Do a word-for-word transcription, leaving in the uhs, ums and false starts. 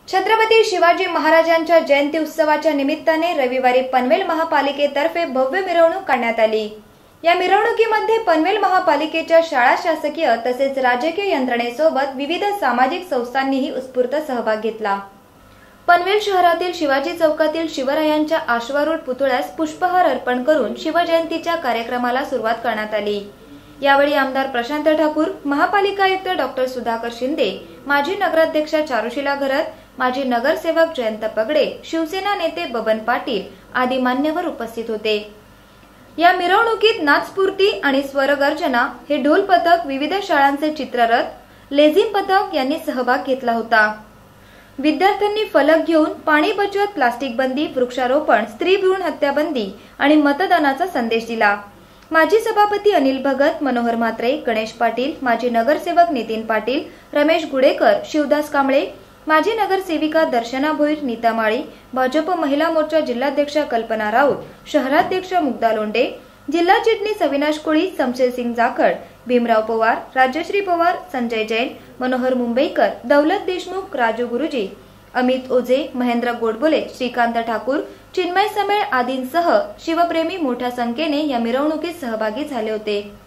छत्रपती शिवाजी महाराजांच्या जयंती उत्सवाच्या निमित्ताने रविवारी पनवेल महापालिकेतर्फे भव्य मिरवणूक काढण्यात आली। या मिरवणुकीमध्ये पनवेल महापालिकेच्या शाळा, शासकीय तसेच राजकीय यंत्रणेसोबत विविध सामाजिक संस्थांनीही उत्स्फूर्त सहभाग घेतला। पनवेल शहरातील शिवाजी चौकातील शिवरायांच्या अश्वारूढ पुतळ्यास पुष्पहार अर्पण करून शिवजयंतीच्या कार्यक्रमाला सुरुवात करण्यात आली। यावेळी आमदार प्रशांत ठाकूर, महापालिका आयुक्त डॉक्टर सुधाकर शिंदे, माजी नगराध्यक्षा चारुशीला घरत, माजी नगरसेवक जयंत पगडे, शिवसेना नेते बबन पाटील आदी मान्यवर उपस्थित होते। या मिरवणुकीत नाचस्फूर्ती आणि स्वरगर्जना हे ढोल पथक, विविध शाळांचे चित्ररथ, लेझिम पथक यांनी सहभाग घेतला होता। विद्यार्थ्यांनी फलक घेऊन पाणी बचत, प्लास्टिक बंदी, वृक्षारोपण, स्त्री भ्रूण हत्या बंदी आणि मतदानाचा संदेश दिला। माजी सभापती अनिल भगत, मनोहर म्हात्रे, गणेश पाटील, माजी नगरसेवक नितीन पाटील, रमेश गुडेकर, शिवदास कांबळे, माजी नगरसेविका दर्शना भोईर, नीता माळी, भाजप महिला मोर्चा जिल्हाध्यक्षा कल्पना राऊत, शहराध्यक्ष मुग्धा लोंढे, जिल्हा चिटणीस अविनाश कोळी, शमशेर सिंग जाखड, भीमराव पवार, राजश्री पवार, संजय जैन, मनोहर मुंबईकर, दौलत देशमुख, राजू गुरुजी, अमित ओझे, महेंद्र गोडबोले, श्रीकांत ठाकूर, चिन्मय समेळ आदींसह शिवप्रेमी मोठ्या संख्येने या मिरवणुकीत सहभागी झाले होते।